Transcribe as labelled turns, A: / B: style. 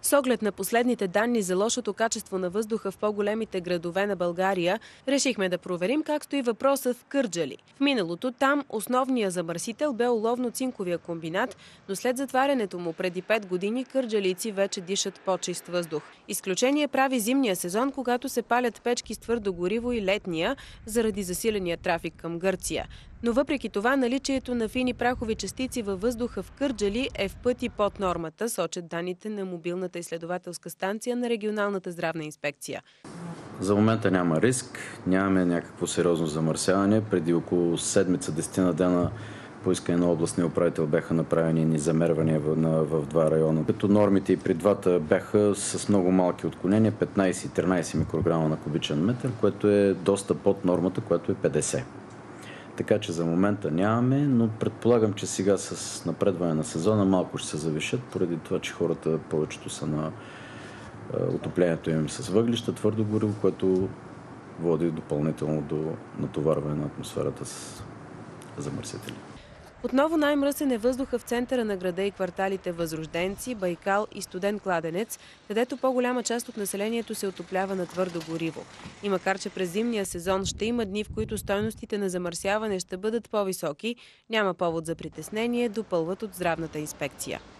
A: С оглед на последните данни за лошото качество на въздуха в по-големите градове на България, решихме да проверим как стои въпросът в Кърджали. В миналото там основният замърсител бе оловно-цинковия комбинат, но след затварянето му преди 5 години кърджалийци вече дишат по-чист въздух. Изключение прави зимния сезон, когато се палят печки с твърдо гориво, и летния, заради засиления трафик към Гърция. Но въпреки това наличието на фини прахови частици във въздуха в Кърджали е в пъти под нормата, сочат данните на мобилната изследователска станция на регионалната здравна инспекция.
B: За момента няма риск, нямаме някакво сериозно замърсяване. Преди около седмица, 10 дена по искане на областния управител бяха направени ни замервания в два района. Като нормите и при двата бяха с много малки отклонения, 15 и 13 микрограма на кубичен метър, което е доста под нормата, която е 50. Така че за момента нямаме, но предполагам, че сега с напредване на сезона малко ще се завишат, поради това, че хората повечето са на отоплението им с въглища, твърдо гориво, което води допълнително до натоварване на атмосферата с замърсители.
A: Отново най-мръсен е въздуха в центъра на града и кварталите Възрожденци, Байкал и Студен кладенец, където по-голяма част от населението се отоплява на твърдо гориво. И макар че през зимния сезон ще има дни, в които стойностите на замърсяване ще бъдат по-високи, няма повод за притеснение, допълват от здравната инспекция.